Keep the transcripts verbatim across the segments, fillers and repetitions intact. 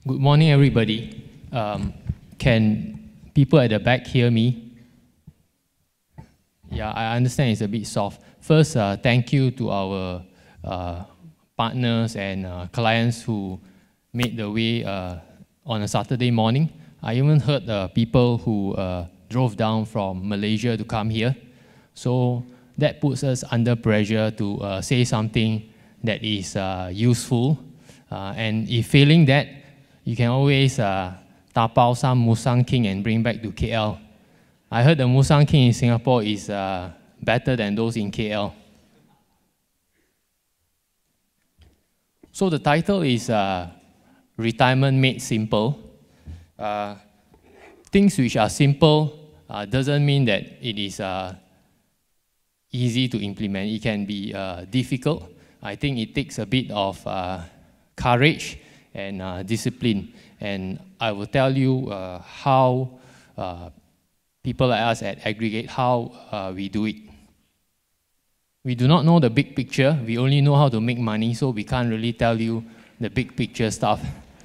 Good morning, everybody. Um, can people at the back hear me? Yeah, I understand it's a bit soft. First, uh, thank you to our uh, partners and uh, clients who made the way uh, on a Saturday morning. I even heard uh, people who uh, drove down from Malaysia to come here. So that puts us under pressure to uh, say something that is uh, useful. Uh, and if failing that, you can always uh, tapao some Musang King and bring back to K L. I heard the Musang King in Singapore is uh, better than those in K L. So the title is uh, Retirement Made Simple. Uh, things which are simple uh, doesn't mean that it is uh, easy to implement. It can be uh, difficult. I think it takes a bit of uh, courage and uh, discipline. And I will tell you uh, how uh, people like us at Aggregate, how uh, we do it. We do not know the big picture. We only know how to make money, so we can't really tell you the big picture stuff.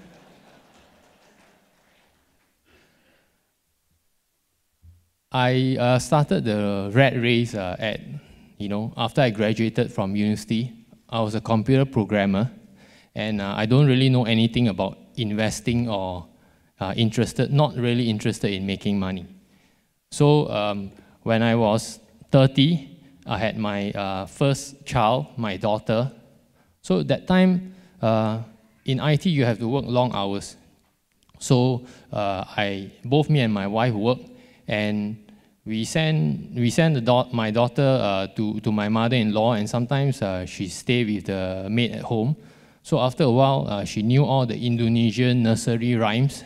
I uh, started the rat race uh, at, you know, after I graduated from university. I was a computer programmer, and uh, I don't really know anything about investing or uh, interested, not really interested in making money. So um, when I was thirty, I had my uh, first child, my daughter. So that time, uh, in I T, you have to work long hours. So uh, I, both me and my wife worked, and we send, we send the da my daughter uh, to, to my mother-in-law, and sometimes uh, she stay with the maid at home. So after a while, uh, she knew all the Indonesian nursery rhymes.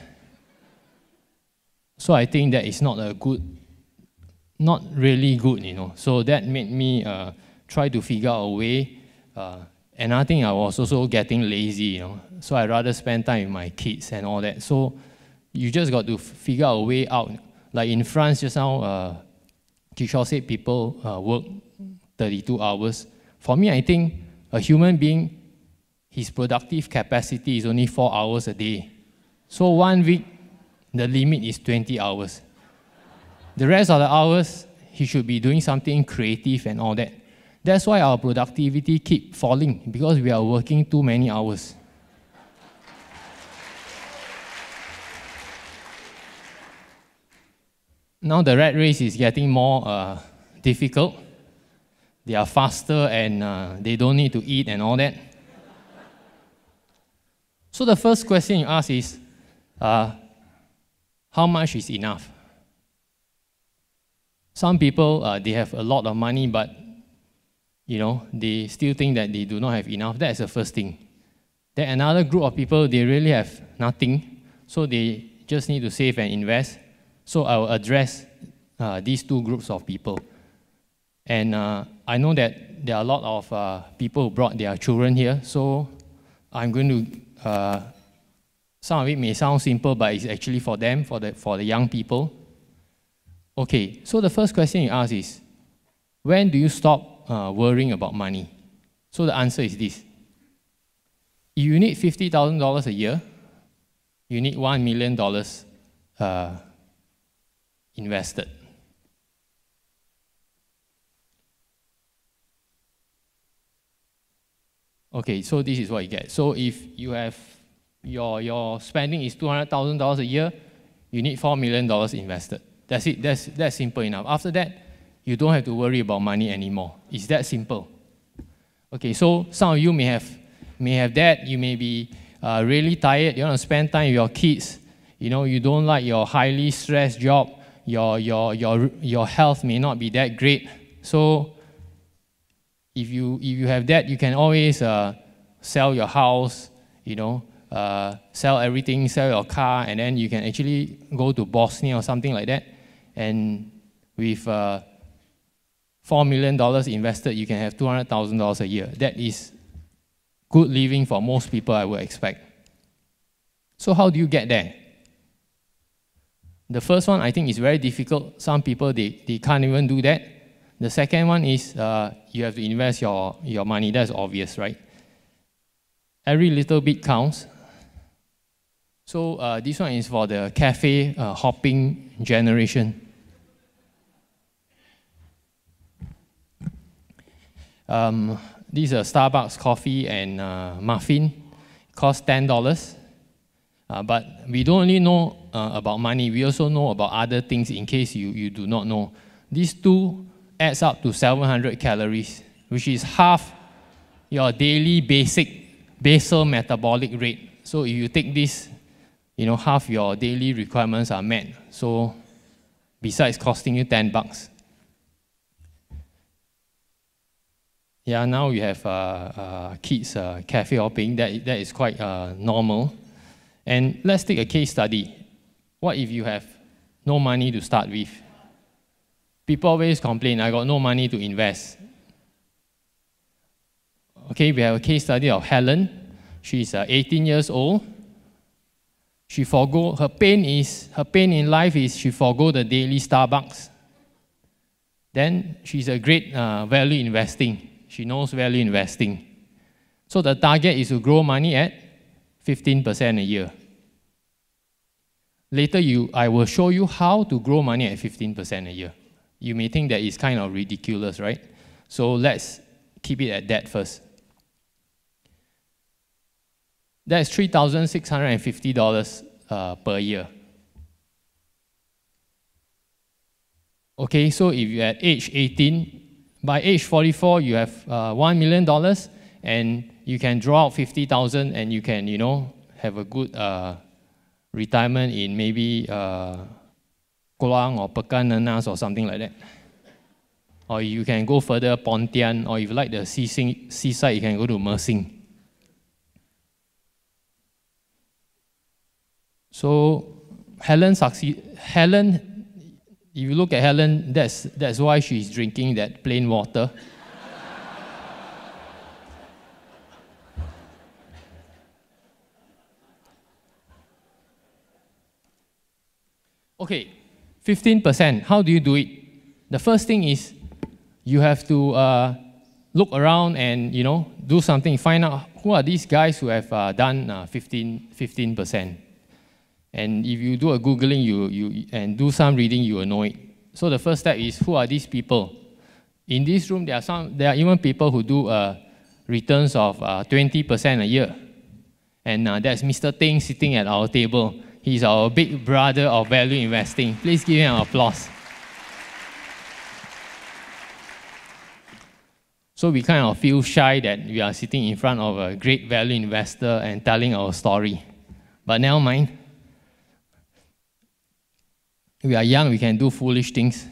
So I think that is not a good, not really good, you know. So that made me uh, try to figure out a way. Uh, another thing, I was also getting lazy, you know. So I'd rather spend time with my kids and all that. So you just got to figure out a way out. Like in France just now, uh, Kishore said people uh, work thirty-two hours. For me, I think a human being, his productive capacity is only four hours a day. So one week, the limit is twenty hours. The rest of the hours, he should be doing something creative and all that. That's why our productivity keeps falling, because we are working too many hours. Now the rat race is getting more uh, difficult. They are faster and uh, they don't need to eat and all that. So the first question you ask is, uh, how much is enough? Some people, uh, they have a lot of money, but you know, they still think that they do not have enough. That's the first thing. Then another group of people, they really have nothing, so they just need to save and invest. So I will address uh, these two groups of people. And uh, I know that there are a lot of uh, people who brought their children here, so I'm going to, uh, some of it may sound simple, but it's actually for them, for the, for the young people. Okay, so the first question you ask is, when do you stop uh, worrying about money? So the answer is this. If you need fifty thousand dollars a year, you need one million dollars uh, invested. Okay, so this is what you get. So if you have, your, your spending is two hundred thousand dollars a year, you need four million dollars invested. That's it, that's, that's simple enough. After that, you don't have to worry about money anymore. It's that simple. Okay, so some of you may have, may have that, you may be uh, really tired, you want to spend time with your kids, you know, you don't like your highly stressed job, your, your, your, your health may not be that great. So if you, if you have that, you can always uh, sell your house, you know, uh, sell everything, sell your car, and then you can actually go to Bosnia or something like that. And with uh, four million dollars invested, you can have two hundred thousand dollars a year. That is good living for most people, I would expect. So how do you get there? The first one, I think, is very difficult. Some people, they, they can't even do that. The second one is uh, you have to invest your, your money. That's obvious, right? Every little bit counts. So uh, this one is for the cafe uh, hopping generation. Um, this is a Starbucks coffee and uh, muffin. Cost ten dollars. Uh, but we don't only know uh, about money, we also know about other things in case you, you do not know. These two adds up to seven hundred calories, which is half your daily basic basal metabolic rate. So if you take this, you know, half your daily requirements are met. So besides costing you ten bucks. Yeah, now we have uh, uh, kids uh, cafe hopping. That, that is quite uh, normal. And let's take a case study. What if you have no money to start with? People always complain, I got no money to invest. Okay, we have a case study of Helen. She's uh, eighteen years old. She forgo, her pain is, her pain in life is she forgo the daily Starbucks. Then she's a great uh, value investing. She knows value investing. So the target is to grow money at fifteen percent a year. Later, you, I will show you how to grow money at fifteen percent a year. You may think that is kind of ridiculous, right? So let's keep it at that first. That's three thousand six hundred fifty dollars uh, per year. Okay, so if you're at age eighteen, by age forty-four, you have uh, one million dollars, and you can draw out fifty thousand dollars, and you can, you know, have a good uh, retirement in maybe uh, Kolang or Pekan Nenas or something like that. Or you can go further, Pontian, or if you like the seaside, you can go to Mersing. So Helen succeed. Helen, if you look at Helen, that's, that's why she's drinking that plain water. Okay, fifteen percent. How do you do it? The first thing is you have to uh, look around and, you know, do something. Find out who are these guys who have uh, done uh, fifteen percent. And if you do a Googling you, you, and do some reading, you will know it. So the first step is, who are these people? In this room, there are, some, there are even people who do uh, returns of uh, twenty percent a year. And uh, that's Mister Ting sitting at our table. He's our big brother of value investing. Please give him an applause. So we kind of feel shy that we are sitting in front of a great value investor and telling our story. But never mind. We are young, we can do foolish things.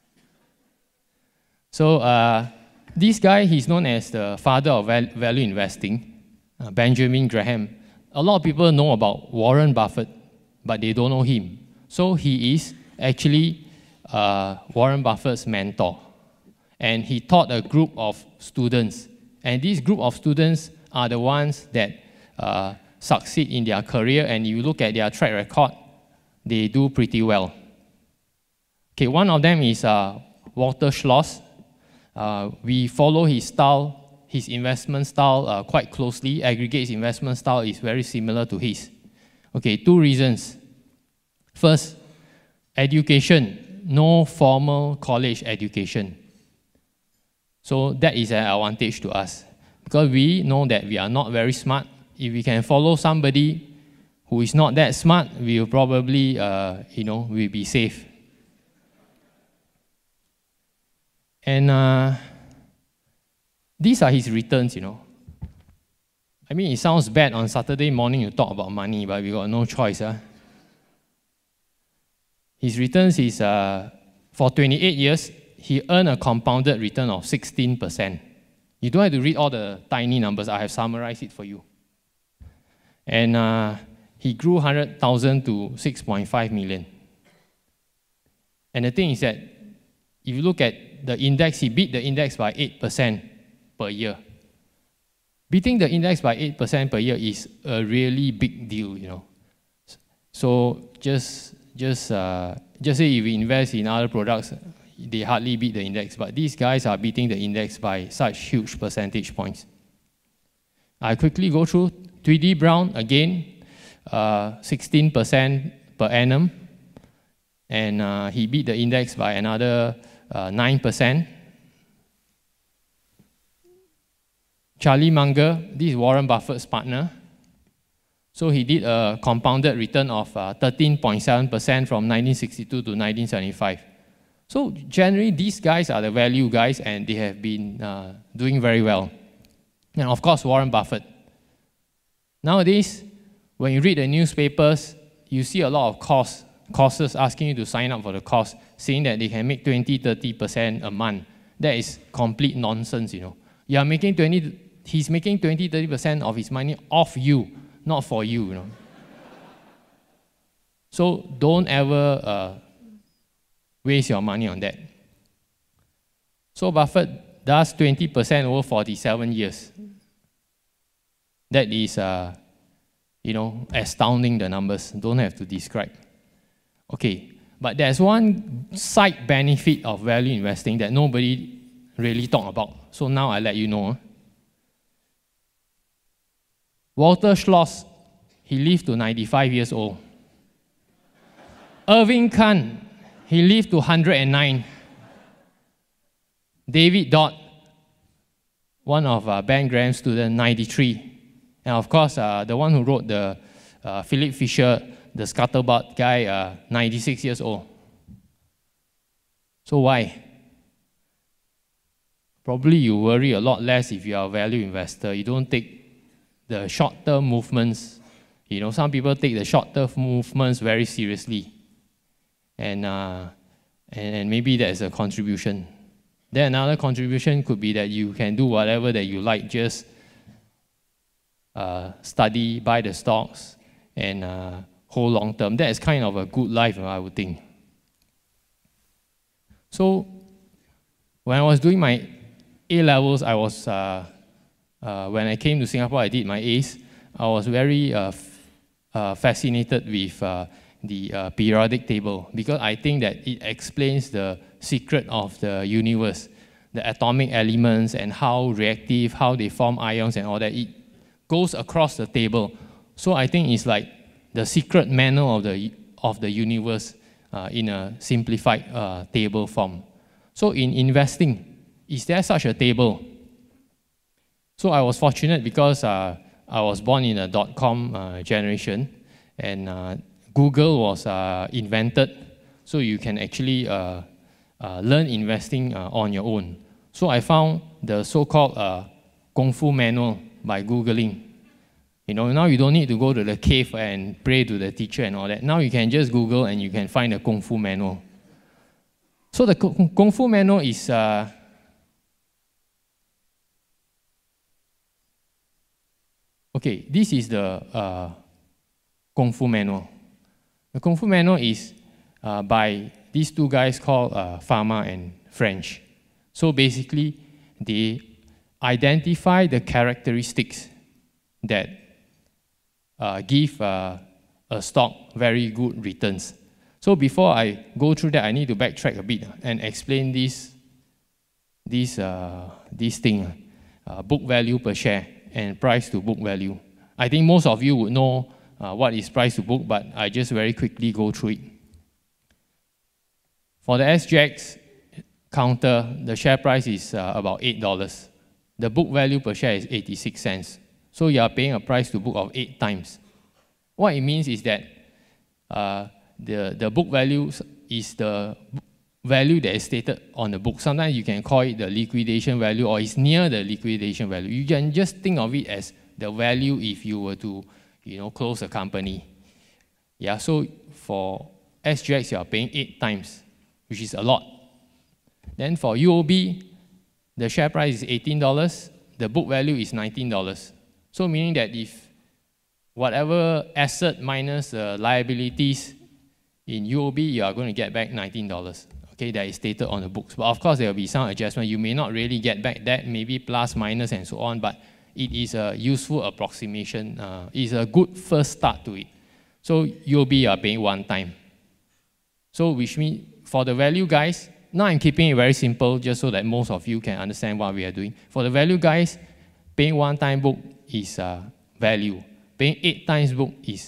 So uh, this guy, he's known as the father of val value investing, uh, Benjamin Graham. A lot of people know about Warren Buffett, but they don't know him. So he is actually uh, Warren Buffett's mentor. And he taught a group of students. And this group of students are the ones that uh, succeed in their career. And you look at their track record, they do pretty well. Okay, one of them is uh, Walter Schloss. Uh, we follow his style, his investment style uh, quite closely. Aggregate's investment style is very similar to his. Okay, two reasons. First, education, no formal college education. So that is an advantage to us because we know that we are not very smart. If we can follow somebody who is not that smart, we will probably, uh, you know, we'll be safe. And uh, these are his returns, you know. I mean, it sounds bad on Saturday morning to talk about money, but we got no choice. Huh? His returns is, uh, for twenty-eight years, he earned a compounded return of sixteen percent. You don't have to read all the tiny numbers. I have summarized it for you. And uh, he grew one hundred thousand to six point five million. And the thing is that if you look at the index, he beat the index by eight percent per year. Beating the index by eight percent per year is a really big deal, you know. So just, just, uh, just say if you invest in other products, they hardly beat the index, but these guys are beating the index by such huge percentage points. I quickly go through Tweedy Brown again. uh, sixteen percent per annum, and uh, he beat the index by another uh, nine percent. Charlie Munger, this is Warren Buffett's partner. So he did a compounded return of thirteen point seven percent uh, from nineteen sixty-two to nineteen seventy-five. So generally, these guys are the value guys, and they have been uh, doing very well. And of course, Warren Buffett. Nowadays, when you read the newspapers, you see a lot of course, courses asking you to sign up for the course, saying that they can make twenty, thirty percent a month. That is complete nonsense, you know. You are making twenty, he's making twenty, thirty percent of his money off you, not for you, you know. So don't ever uh, waste your money on that. So Buffett does twenty percent over forty-seven years. That is, uh, you know, astounding, the numbers. Don't have to describe. Okay, but there's one side benefit of value investing that nobody really talk about. So now I let you know. Walter Schloss, he lived to ninety-five years old. Irving Kahn, he lived to one hundred nine. David Dodd, one of uh, Ben Graham's students, ninety-three. And of course, uh, the one who wrote the uh, Philip Fisher, the Scuttlebutt guy, uh, ninety-six years old. So why? Probably you worry a lot less if you are a value investor. You don't take the short-term movements. You know, some people take the short-term movements very seriously. And, uh, and, and maybe that's a contribution. Then another contribution could be that you can do whatever that you like, just uh, study, buy the stocks, and uh, hold long-term. That is kind of a good life, I would think. So when I was doing my A-levels, I was, uh, uh, when I came to Singapore, I did my A's. I was very uh, uh, fascinated with uh, the uh, periodic table, because I think that it explains the secret of the universe, the atomic elements and how reactive, how they form ions and all that. It goes across the table. So I think it's like the secret manual of the, of the universe uh, in a simplified uh, table form. So in investing, is there such a table? So I was fortunate because uh, I was born in a dot-com uh, generation, and uh, Google was uh, invented, so you can actually uh, uh, learn investing uh, on your own. So I found the so-called uh, Kung Fu manual by Googling. You know, now you don't need to go to the cave and pray to the teacher and all that. Now you can just Google and you can find the Kung Fu manual. So the Kung Fu manual is uh, okay, this is the uh, Kung Fu manual. The Kung Fu manual is uh, by these two guys called uh, Pharma and French. So basically, they identify the characteristics that uh, give uh, a stock very good returns. So before I go through that, I need to backtrack a bit and explain this, this, uh, this thing, uh, book value per share and price to book value. I think most of you would know uh, what is price to book, but I just very quickly go through it. For the S G X counter, the share price is uh, about eight dollars. The book value per share is eighty-six cents. So you are paying a price to book of eight times. What it means is that uh, the, the book value is the value that is stated on the book. Sometimes you can call it the liquidation value, or it's near the liquidation value. You can just think of it as the value if you were to, you know, close a company. Yeah, so for S G X, you are paying eight times, which is a lot. Then for U O B, the share price is eighteen dollars, the book value is nineteen dollars. So meaning that if whatever asset minus uh, liabilities in U O B, you are going to get back nineteen dollars. Okay, that is stated on the books. But of course, there will be some adjustment. You may not really get back that, maybe plus, minus, and so on, but it is a useful approximation. Uh, it's a good first start to it. So U O B, you are paying one time. So which means for the value guys, now I'm keeping it very simple just so that most of you can understand what we are doing. For the value guys, paying one time book is uh, value. Paying eight times book is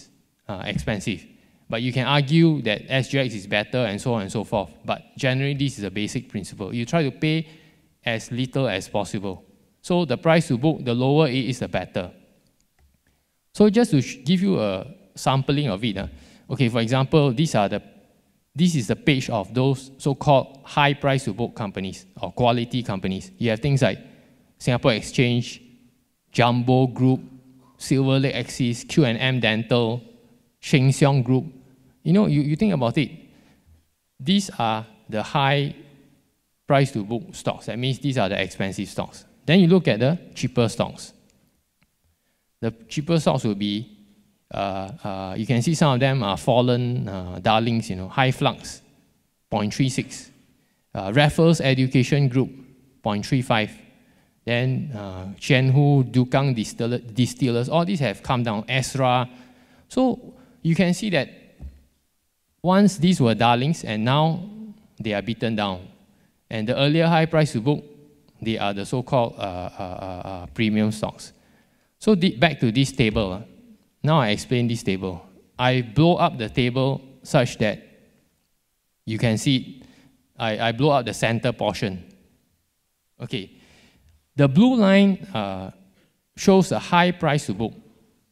uh, expensive. But you can argue that S G X is better and so on and so forth. But generally, this is a basic principle. You try to pay as little as possible. So the price to book, the lower it is, the better. So just to give you a sampling of it, uh, okay, for example, these are the, this is the page of those so-called high price to book companies or quality companies. You have things like Singapore Exchange, Jumbo Group, Silver Lake Axis, Q and M Dental, Sheng Siong Group. You know, you, you think about it, these are the high price to book stocks. That means these are the expensive stocks. Then you look at the cheaper stocks. The cheaper stocks will be, uh, uh, you can see some of them are fallen uh, darlings, you know, High Flux, zero point three six. Uh, Raffles Education Group, zero point three five. Then uh, Qianhu, Dukang Distiller, Distillers, all these have come down, Esra. So you can see that once these were darlings and now they are beaten down. And the earlier high price to book, they are the so-called uh, uh, uh, premium stocks. So the, back to this table. Uh, now I explain this table. I blow up the table such that you can see I, I blow up the center portion. Okay. The blue line uh, shows a high price to book.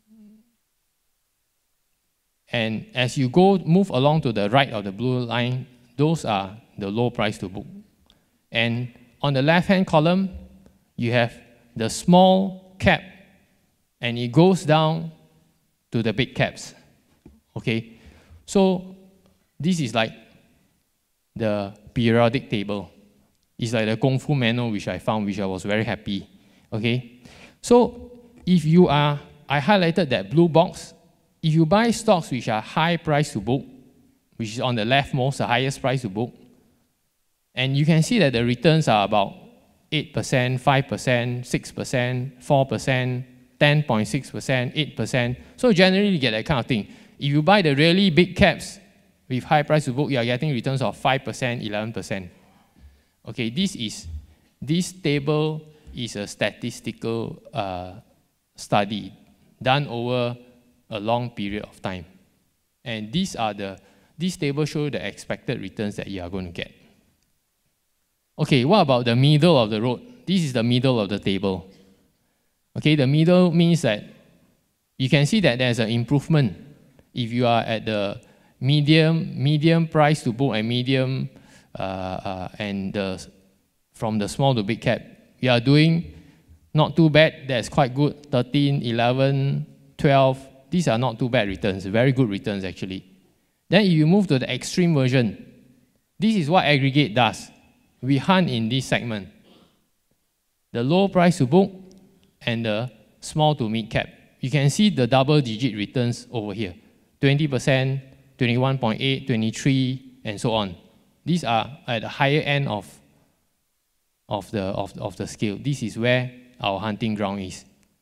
And as you go, move along to the right of the blue line, those are the low price to book. And on the left-hand column, you have the small cap, and it goes down to the big caps. Okay? So this is like the periodic table. It's like the Kung Fu manual which I found, which I was very happy. Okay? So if you are, I highlighted that blue box. If you buy stocks which are high price to book, which is on the leftmost, the highest price to book, and you can see that the returns are about eight percent, five percent, six percent, four percent, ten point six percent, eight percent. So generally you get that kind of thing. If you buy the really big caps with high price to book, you are getting returns of five percent, eleven percent. Okay, this is, this table is a statistical uh, study done over a long period of time. And these are the, this table shows the expected returns that you are going to get. Okay, what about the middle of the road? This is the middle of the table. Okay, the middle means that you can see that there's an improvement if you are at the medium, medium price to book and medium, uh, uh, and the, from the small to big cap. You are doing not too bad, that's quite good, thirteen, eleven, twelve. These are not too bad returns, very good returns actually. Then if you move to the extreme version, this is what Aggregate does. We hunt in this segment. The low price to book and the small to mid cap. You can see the double digit returns over here. twenty percent, twenty-one point eight, twenty-three, and so on. These are at the higher end of, of, the, of, of the scale. This is where our hunting ground is.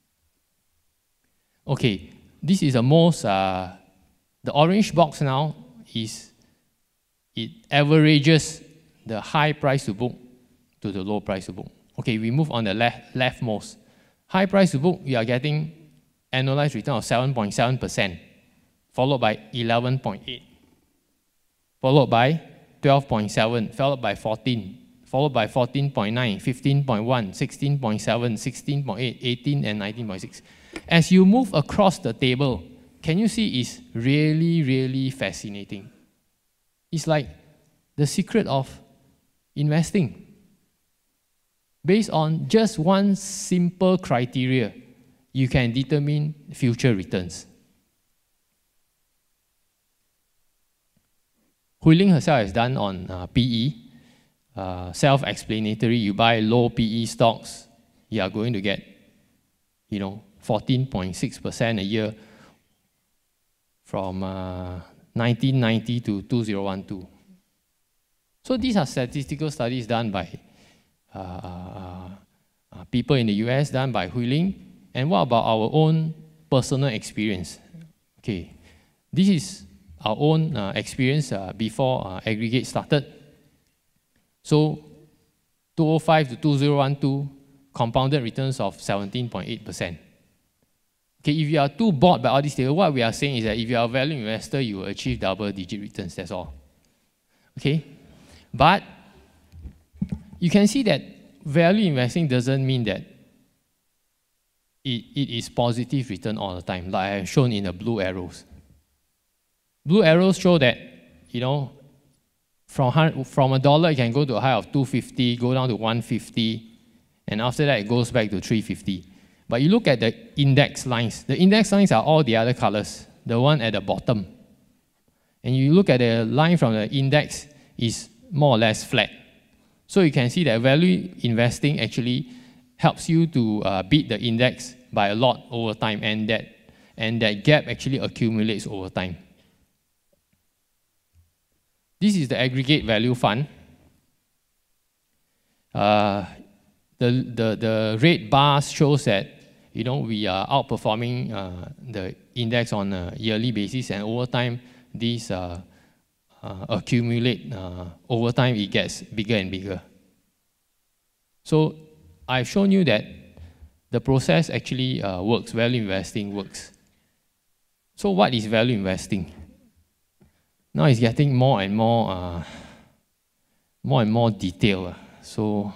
Okay. This is the most, uh, the orange box now is, it averages the high price to book to the low price to book. Okay, we move on the left, leftmost. High price to book, we are getting annualized return of seven point seven percent, followed by eleven point eight, followed by twelve point seven, followed by fourteen, followed by fourteen point nine, fifteen point one, sixteen point seven, sixteen point eight, eighteen, and nineteen point six. As you move across the table, can you see it's really, really fascinating? It's like the secret of investing. Based on just one simple criteria, you can determine future returns. Hui Ling herself has done on uh, P E, uh, self-explanatory. You buy low P E stocks, you are going to get, you know, fourteen point six percent a year from uh, nineteen ninety to two thousand twelve. So these are statistical studies done by uh, uh, uh, people in the U S, done by Hui Ling. And what about our own personal experience? Okay, this is our own uh, experience uh, before uh, Aggregate started. So two thousand five to two thousand twelve, compounded returns of seventeen point eight percent. Okay, if you are too bored by all these things, what we are saying is that if you are a value investor, you will achieve double-digit returns, that's all. Okay? But you can see that value investing doesn't mean that it, it is positive return all the time, like I have shown in the blue arrows. Blue arrows show that, you know, from, from a dollar, it can go to a high of two fifty, go down to one fifty, and after that, it goes back to three fifty. But you look at the index lines. The index lines are all the other colors, the one at the bottom. And you look at the line from the index, is more or less flat. So you can see that value investing actually helps you to uh, beat the index by a lot over time, and that, and that gap actually accumulates over time. This is the aggregate value fund. Uh, the, the, the red bars shows that, you know, we are outperforming uh, the index on a yearly basis, and over time, these uh, uh, accumulate. Uh, over time, it gets bigger and bigger. So I've shown you that the process actually uh, works. Value investing works. So what is value investing? Now it's getting more and more, uh, more and more detailed. So,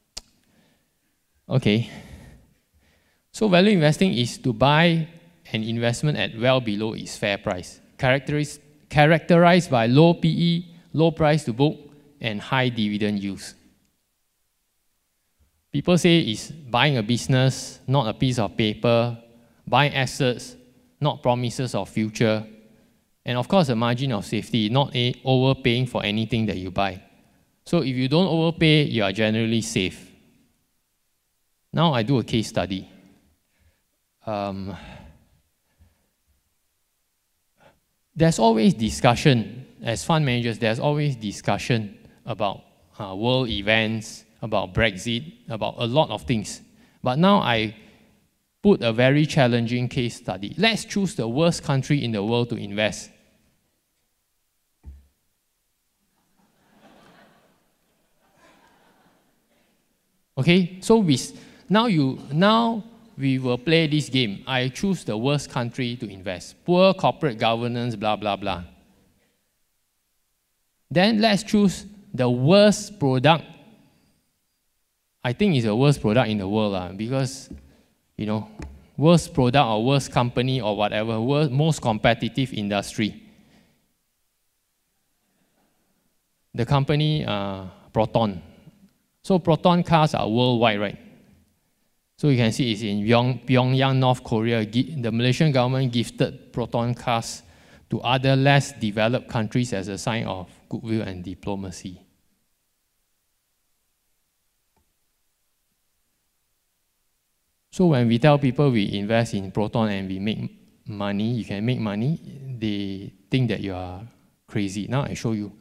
okay. So value investing is to buy an investment at well below its fair price, characterized, characterized by low P E, low price to book, and high dividend yields. People say it's buying a business, not a piece of paper, buying assets, not promises of future, and of course a margin of safety, not a overpaying for anything that you buy. So if you don't overpay, you are generally safe. Now I do a case study. Um, there's always discussion, as fund managers, there's always discussion about uh, world events, about Brexit, about a lot of things. But now I put a very challenging case study. Let's choose the worst country in the world to invest. Okay, so we, now, you, now we will play this game. I choose the worst country to invest. Poor corporate governance, blah, blah, blah. Then let's choose the worst product. I think it's the worst product in the world uh, because, you know, worst product or worst company or whatever, worst, most competitive industry. The company, uh, Proton. So Proton cars are worldwide, right? So you can see it's in Pyongyang, North Korea. The Malaysian government gifted Proton cars to other less developed countries as a sign of goodwill and diplomacy. So when we tell people we invest in Proton and we make money, you can make money, they think that you are crazy. Now I show you.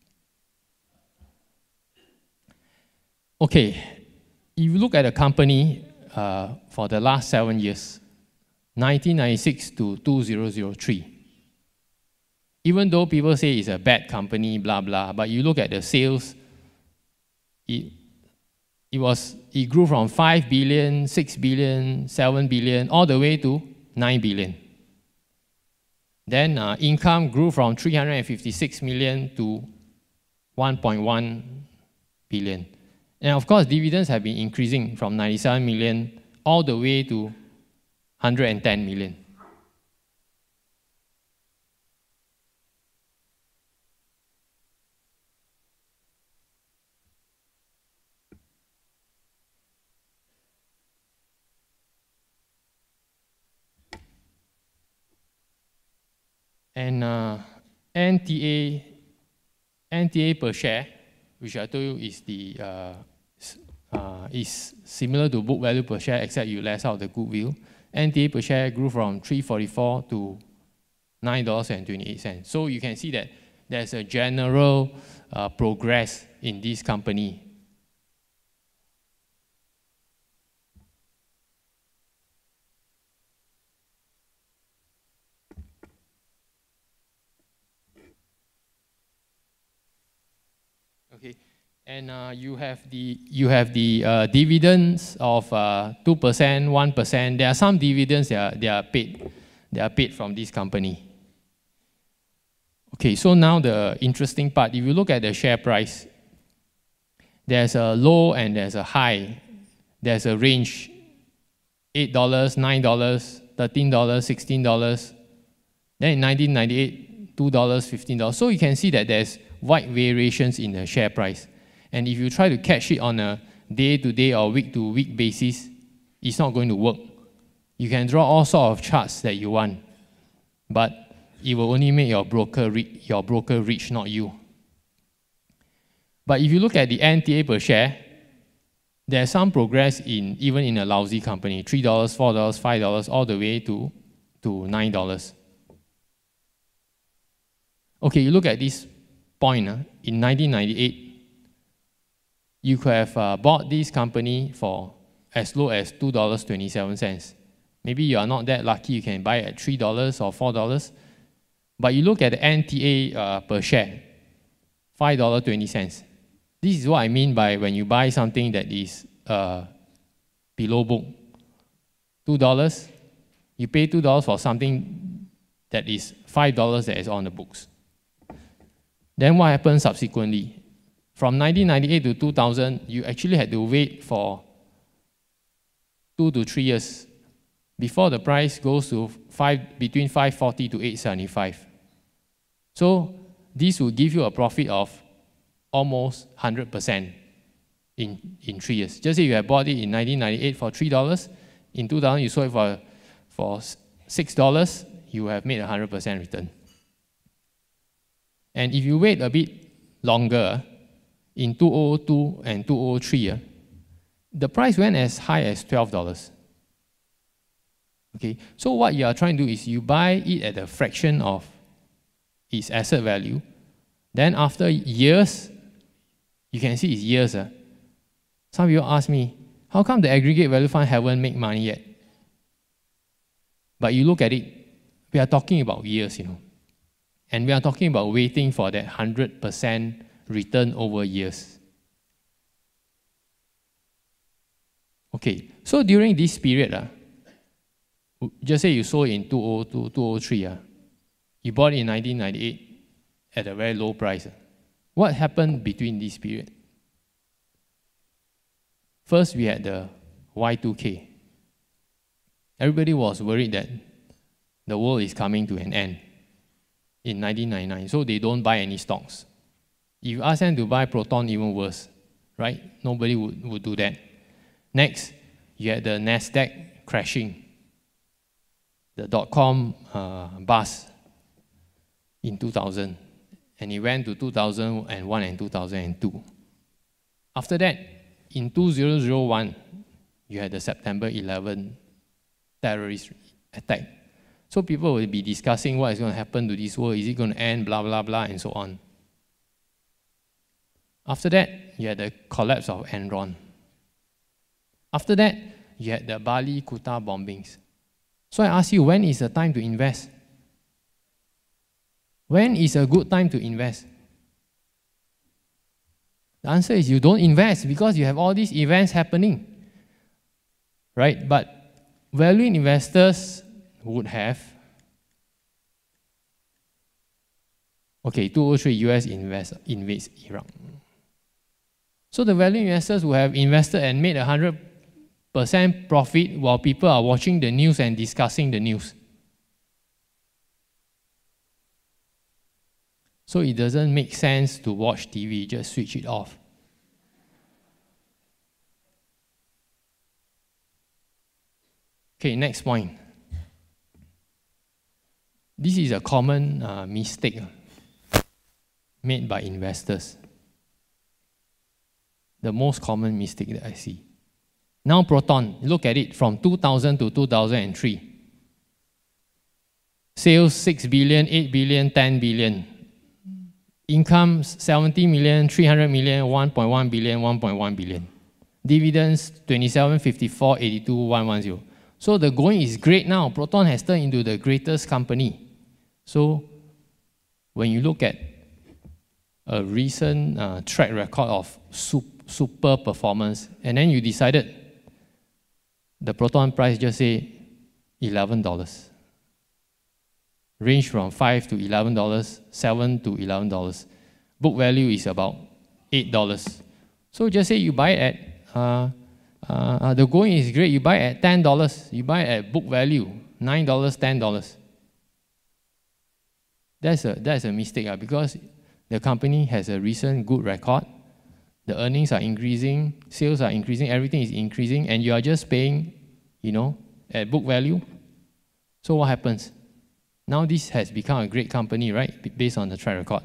Okay, if you look at a company uh, for the last seven years, nineteen ninety-six to two thousand three, even though people say it's a bad company, blah, blah, but you look at the sales, it, it, was, it grew from five billion, six billion, seven billion, all the way to nine billion. Then uh, income grew from three hundred fifty-six million to one point one billion. And of course, dividends have been increasing from ninety-seven million all the way to one hundred ten million. And uh, N T A, N T A per share, which I told you is the uh, uh, is similar to book value per share, except you less out the goodwill. N T A per share grew from three forty-four to nine dollars and twenty-eight cents. So you can see that there's a general uh, progress in this company. Okay, And uh, you have the, you have the uh, dividends of uh, two percent, one percent. There are some dividends that are, they are paid. They are paid from this company. Okay, so now the interesting part, if you look at the share price, there's a low and there's a high. There's a range, eight dollars, nine dollars, thirteen dollars, sixteen dollars. Then in nineteen ninety-eight, two dollars, fifteen dollars. So you can see that there's wide variations in the share price. And if you try to catch it on a day-to-day or week-to-week basis, it's not going to work. You can draw all sorts of charts that you want, but it will only make your broker, your broker rich, not you. But if you look at the N T A per share, there's some progress in even in a lousy company, three dollars, four dollars, five dollars, all the way to, to nine dollars. Okay, you look at this point. Uh, in nineteen ninety-eight, you could have uh, bought this company for as low as two dollars and twenty-seven cents. Maybe you are not that lucky, you can buy it at three dollars or four dollars. But you look at the N T A uh, per share, five dollars and twenty cents. This is what I mean by when you buy something that is uh, below book. two dollars, you pay two dollars for something that is five dollars that is on the books. Then what happened subsequently? From nineteen ninety-eight to two thousand, you actually had to wait for two to three years before the price goes to five, between five forty to eight seventy-five. So this will give you a profit of almost one hundred percent in, in three years. Just say you had bought it in nineteen ninety-eight for three dollars, in two thousand you sold it for, for six dollars, you have made a one hundred percent return. And if you wait a bit longer, in two thousand two and two thousand three, uh, the price went as high as twelve dollars. Okay, so what you are trying to do is you buy it at a fraction of its asset value. Then after years, you can see it's years. Uh, some people ask me, how come the aggregate value fund haven't made money yet? But you look at it, we are talking about years, you know. And we are talking about waiting for that one hundred percent return over years. Okay, so during this period, uh, just say you sold in two thousand two, two thousand three, uh, you bought it in nineteen ninety-eight at a very low price. Uh. What happened between this period? First, we had the Y two K. Everybody was worried that the world is coming to an end in nineteen ninety-nine, so they don't buy any stocks. If you ask them to buy Proton, even worse, right? Nobody would, would do that. Next, you had the NASDAQ crashing, the dot-com uh, bust in two thousand, and it went to two thousand one and two thousand two. After that, in two thousand one, you had the September eleventh terrorist attack. So people will be discussing what is going to happen to this world, is it going to end, blah, blah, blah, and so on. After that, you had the collapse of Enron. After that, you had the Bali Kuta bombings. So I ask you, when is the time to invest? When is a good time to invest? The answer is you don't invest because you have all these events happening, right? But value investors would have, okay, two thousand three, U S invest, invades Iraq. So the value investors who have invested and made a one hundred percent profit while people are watching the news and discussing the news. So it doesn't make sense to watch T V, just switch it off. Okay, next point. This is a common uh, mistake made by investors. The most common mistake that I see. Now Proton, look at it from two thousand to two thousand three. Sales six billion, eight billion, ten billion. Income seventy million, three hundred million, one point one billion, one point one billion. Dividends twenty-seven, fifty-four, eighty-two, one hundred ten. So the going is great now. Proton has turned into the greatest company. So when you look at a recent uh, track record of super performance, and then you decided the Proton price just say eleven dollars. Range from five to eleven dollars, seven to eleven dollars. Book value is about eight dollars. So just say you buy it at, uh, uh, the going is great, you buy it at ten dollars. You buy it at book value, nine dollars, ten dollars. That's a, that's a mistake uh, because the company has a recent good record. The earnings are increasing, sales are increasing, everything is increasing, and you are just paying, you know, at book value. So what happens? Now this has become a great company, right? Based on the track record.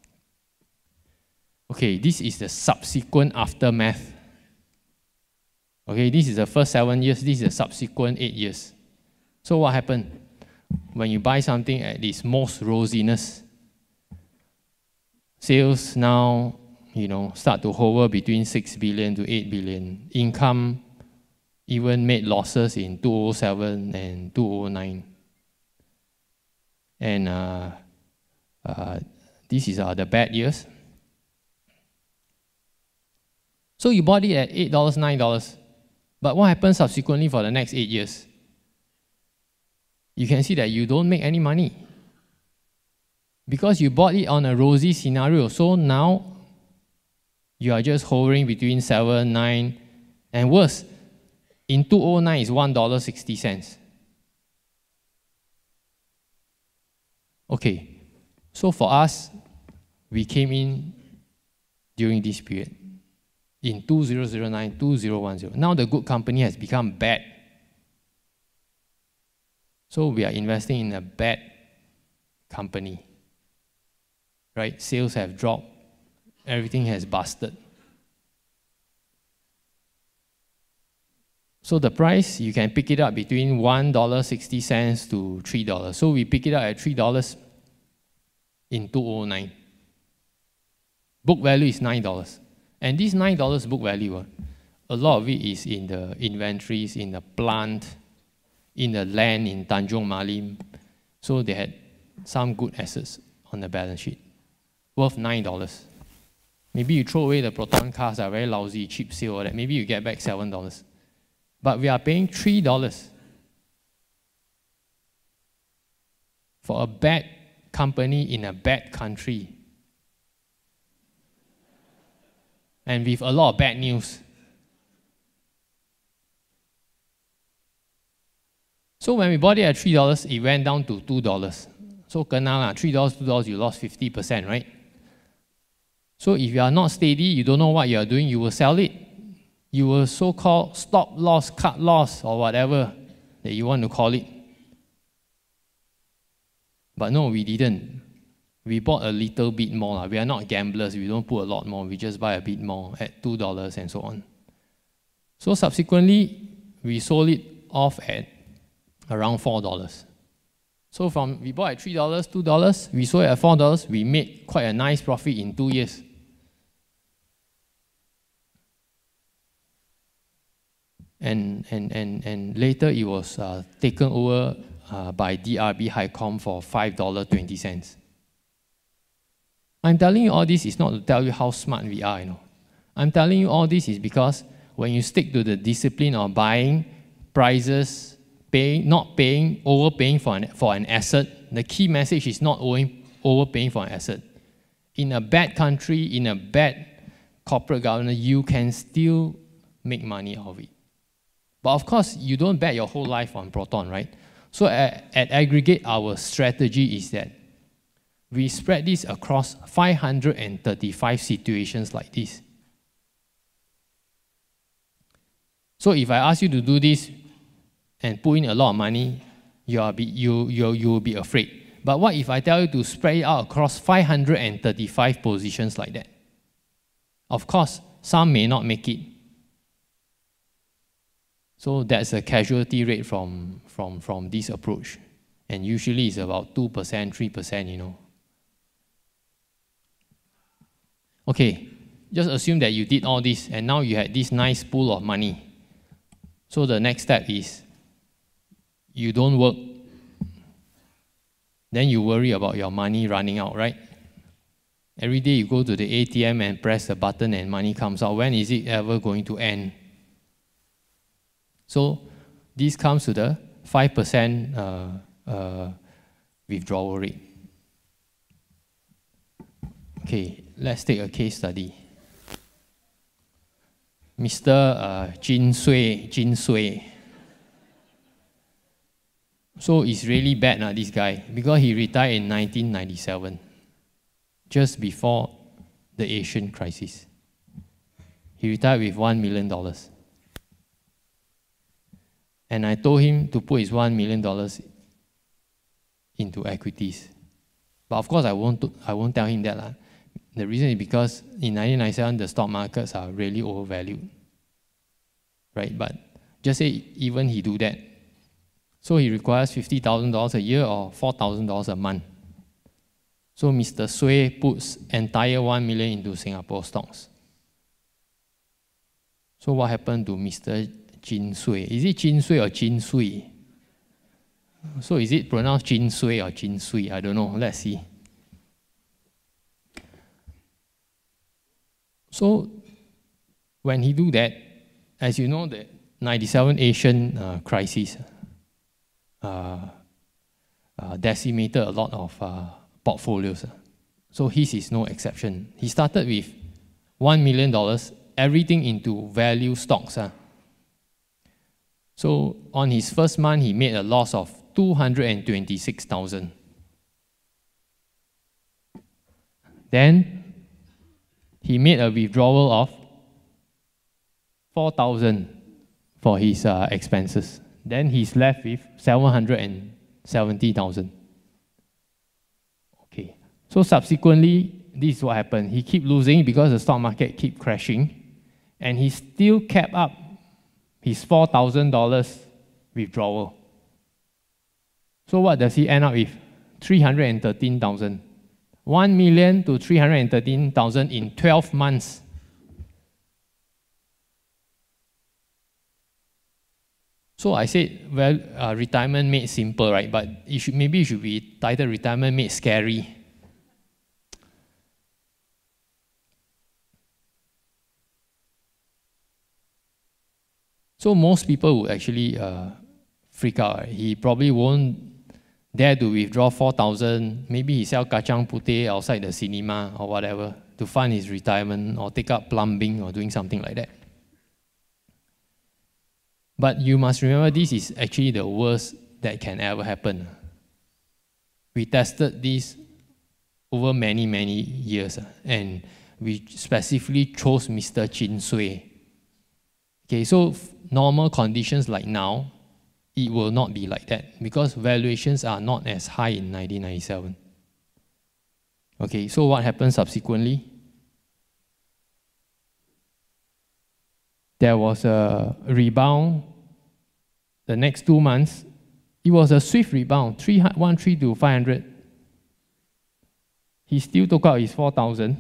Okay, this is the subsequent aftermath. Okay, this is the first seven years, this is the subsequent eight years. So what happened? When you buy something at its most rosiness, sales now, you know, start to hover between six billion to eight billion. Income even made losses in two thousand seven and two thousand nine. And uh, uh, this is uh, the bad years. So you bought it at eight dollars, nine dollars. But what happens subsequently for the next eight years? You can see that you don't make any money. Because you bought it on a rosy scenario. So now you are just hovering between seven, nine, and worse, in two thousand nine is one dollar and sixty cents. Okay, so for us, we came in during this period, in two thousand nine, two thousand ten. Now the good company has become bad. So we are investing in a bad company, right? Sales have dropped, everything has busted. So the price, you can pick it up between one dollar and sixty cents to three dollars. So we pick it up at three dollars in two thousand nine. Book value is nine dollars. And this nine dollars book value, uh, a lot of it is in the inventories, in the plant, in the land in Tanjung Malim. So they had some good assets on the balance sheet, worth nine dollars. Maybe you throw away the Proton cars are very lousy, cheap sale, or that. Maybe you get back seven dollars. But we are paying three dollars for a bad company in a bad country. And with a lot of bad news. So when we bought it at three dollars, it went down to two dollars. So kena lah, three dollars, two dollars, you lost fifty percent, right? So if you are not steady, you don't know what you are doing, you will sell it. You will so-called stop loss, cut loss, or whatever that you want to call it. But no, we didn't. We bought a little bit more. We are not gamblers. We don't put a lot more. We just buy a bit more at two dollars and so on. So subsequently, we sold it off at around four dollars. So from we bought at three dollars, two dollars, we sold it at four dollars. We made quite a nice profit in two years. And, and, and, and later it was uh, taken over uh, by D R B Highcom for five dollars and twenty cents. I'm telling you all this is not to tell you how smart we are, you know. I'm telling you all this is because when you stick to the discipline of buying prices, paying, not paying, overpaying for an, for an asset, the key message is not owing, overpaying for an asset. In a bad country, in a bad corporate governance, you can still make money out of it. But of course, you don't bet your whole life on Proton, right? So at, at Aggregate, our strategy is that we spread this across five hundred thirty-five situations like this. So if I ask you to do this and put in a lot of money, you, are be, you, you, you will be afraid. But what if I tell you to spread it out across five hundred thirty-five positions like that? Of course, some may not make it. So that's a casualty rate from, from, from this approach. And usually it's about two percent, three percent, you know. Okay, just assume that you did all this and now you had this nice pool of money. So the next step is you don't work. Then you worry about your money running out, right? Every day you go to the A T M and press the button and money comes out. When is it ever going to end? So this comes to the five percent uh, uh, withdrawal rate. Okay, let's take a case study. Mister Uh, Jin Sui, Jin Sui. So it's really bad now, this guy, because he retired in nineteen ninety-seven, just before the Asian crisis. He retired with one million dollars. And I told him to put his one million dollars into equities. But of course, I won't, I won't tell him that. Uh. The reason is because in nineteen ninety-seven, the stock markets are really overvalued. Right? But just say even he do that. So he requires fifty thousand dollars a year or four thousand dollars a month. So Mister Sui puts entire one million dollars into Singapore stocks. So what happened to Mister Jin Sui? Is it Jin Sui or Jin Sui? So is it pronounced Jin Sui or Jin Sui? I don't know. Let's see. So when he do that, as you know, the ninety-seven Asian uh, crisis uh, uh, decimated a lot of uh, portfolios. So his is no exception. He started with one million dollars, everything into value stocks. Uh. So on his first month, he made a loss of two hundred twenty-six thousand dollars. Then he made a withdrawal of four thousand dollars for his uh, expenses. Then he's left with seven hundred seventy thousand dollars. Okay. So subsequently, this is what happened. He kept losing because the stock market kept crashing, and he still kept up his four thousand dollars withdrawal. So what does he end up with? three hundred thirteen thousand dollars. one million to three hundred thirteen thousand in twelve months. So I said, well, uh, retirement made simple, right? But it should, maybe it should be titled Retirement Made Scary. So most people would actually uh, freak out. Right? He probably won't dare to withdraw four thousand, maybe he sell kacang putih outside the cinema or whatever to fund his retirement or take up plumbing or doing something like that. But you must remember this is actually the worst that can ever happen. We tested this over many, many years and we specifically chose Mister Jin Sui. Okay, so normal conditions like now, it will not be like that because valuations are not as high in nineteen ninety-seven. Okay, so what happened subsequently? There was a rebound the next two months. It was a swift rebound, three hundred to five hundred. He still took out his four thousand.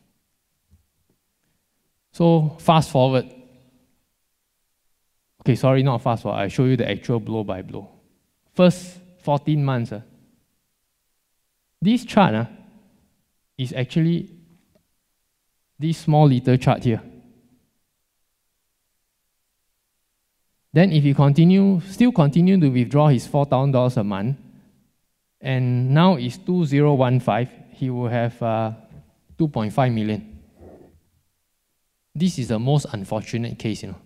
So fast forward. Okay, sorry, not fast forward. I show you the actual blow by blow. First fourteen months. Uh, this chart uh, is actually this small little chart here. Then if he continue, still continue to withdraw his four thousand dollars a month, and now it's two thousand fifteen, he will have uh, two point five million. This is the most unfortunate case, you know.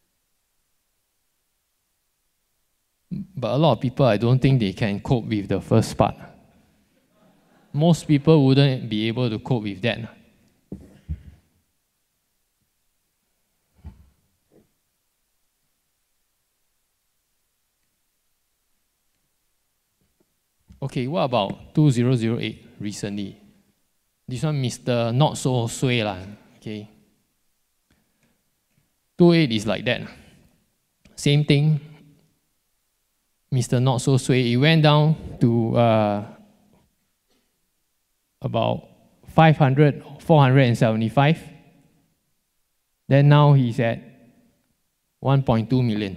But a lot of people, I don't think they can cope with the first part. Most people wouldn't be able to cope with that. Okay, what about two thousand eight recently? This one, Mister Not So Sui lah. Okay. two thousand eight is like that. Same thing. Mister Not So Sui, it went down to uh, about five hundred, four hundred seventy-five. Then now he's at one point two million.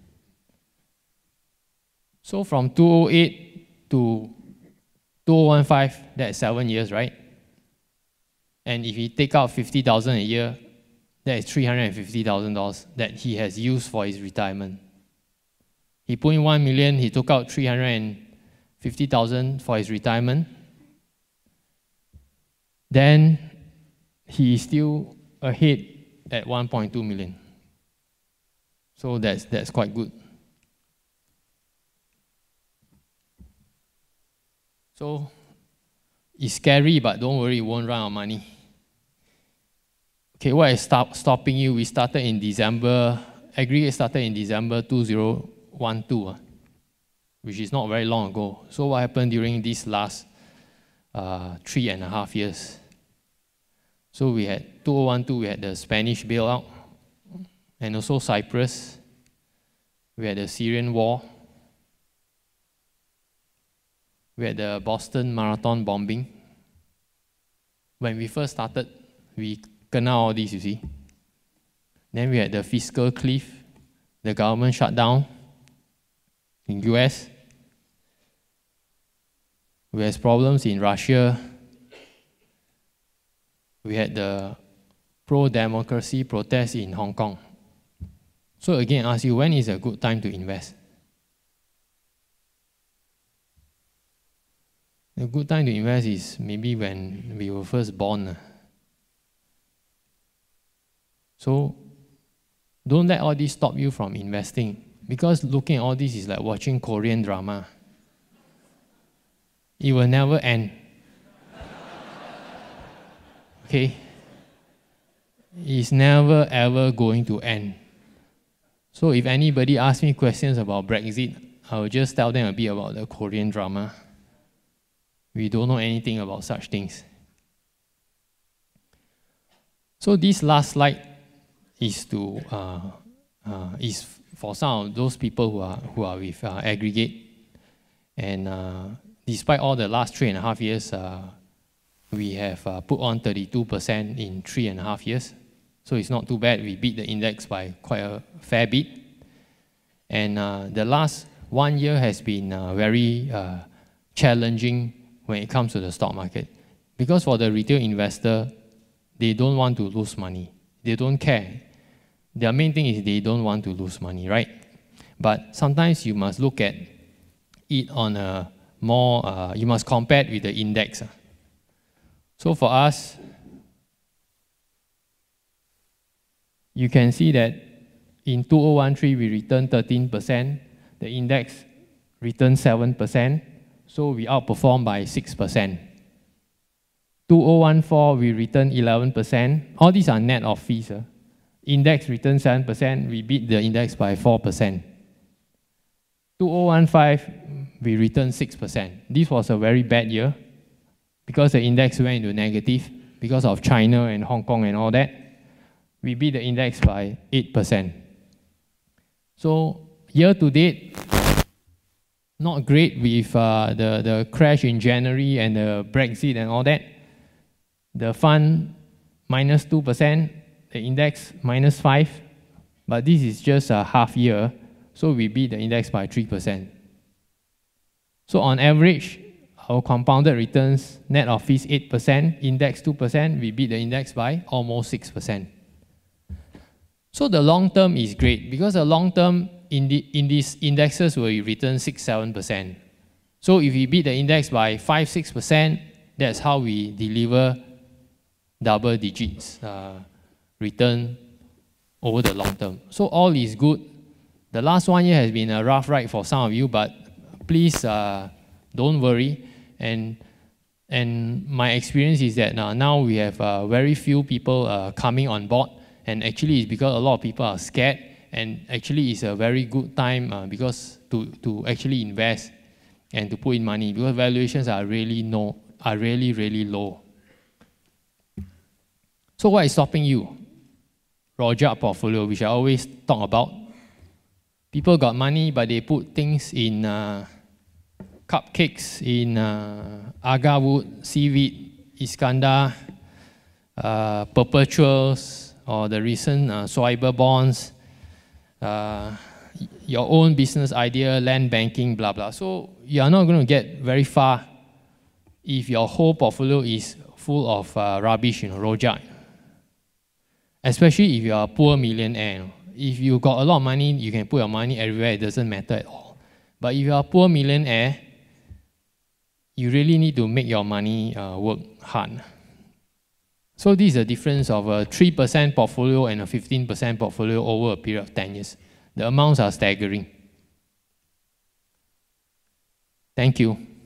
So from two thousand eight to two thousand fifteen, that's seven years, right? And if he take out fifty thousand dollars a year, that is three hundred fifty thousand dollars that he has used for his retirement. He put in one million dollars, he took out three hundred fifty thousand dollars for his retirement. Then he is still ahead at one point two million dollars. So that's, that's quite good. So it's scary, but don't worry, it won't run out of money. Okay, what is stop, stopping you? We started in December, Aggregate started in December two thousand twelve, uh, which is not very long ago. So what happened during these last uh, three and a half years? So we had two thousand twelve, we had the Spanish bailout, and also Cyprus. We had the Syrian war. We had the Boston Marathon bombing. When we first started, we kena all this, you see. Then we had the fiscal cliff, the government shut down in U S. We had problems in Russia. We had the pro-democracy protests in Hong Kong. So again, I ask you, when is a good time to invest? A good time to invest is maybe when we were first born. So don't let all this stop you from investing, because looking at all this is like watching Korean drama. It will never end. Okay? It's never ever going to end. So if anybody asks me questions about Brexit, I will just tell them a bit about the Korean drama. We don't know anything about such things. So this last slide is to uh, uh, is for some of those people who are who are with uh, Aggregate, and uh, despite all the last three and a half years, uh, we have uh, put on thirty-two percent in three and a half years. So it's not too bad. We beat the index by quite a fair bit. And uh, the last one year has been uh, very uh, challenging when it comes to the stock market. Because for the retail investor, they don't want to lose money. They don't care. Their main thing is they don't want to lose money, right? But sometimes you must look at it on a more, uh, you must compare it with the index. So for us, you can see that in two thousand thirteen, we returned thirteen percent. The index returned seven percent. So we outperformed by six percent. two thousand fourteen, we returned eleven percent. All these are net of fees. Uh. Index returned seven percent. We beat the index by four percent. two thousand fifteen, we returned six percent. This was a very bad year because the index went into negative because of China and Hong Kong and all that. We beat the index by eight percent. So year to date, not great with uh, the, the crash in January and the Brexit and all that. The fund minus two percent, the index minus five, but this is just a half year, so we beat the index by three percent. So on average, our compounded returns, net of fees eight percent, index two percent, we beat the index by almost six percent. So the long term is great because the long term in, the, in these indexes will return six to seven percent. So if we beat the index by five to six percent, that's how we deliver double digits uh, return over the long term. So all is good. The last one year has been a rough ride for some of you, but please uh, don't worry. And, and my experience is that uh, now we have uh, very few people uh, coming on board. And actually, it's because a lot of people are scared. And actually, it's a very good time uh, because to, to actually invest and to put in money because valuations are really, no, are really, really low. So what is stopping you? Rojak portfolio, which I always talk about. People got money, but they put things in uh, cupcakes, in uh, agar wood, seaweed, Iskandar, uh, perpetuals, or the recent uh, Schweiber bonds, uh, your own business idea, land banking, blah, blah. So you are not going to get very far if your whole portfolio is full of uh, rubbish, you know, rojak. Especially if you are a poor millionaire. You know. If you got a lot of money, you can put your money everywhere, it doesn't matter at all. But if you are a poor millionaire, you really need to make your money uh, work hard. So this is the difference of a three percent portfolio and a fifteen percent portfolio over a period of ten years. The amounts are staggering. Thank you.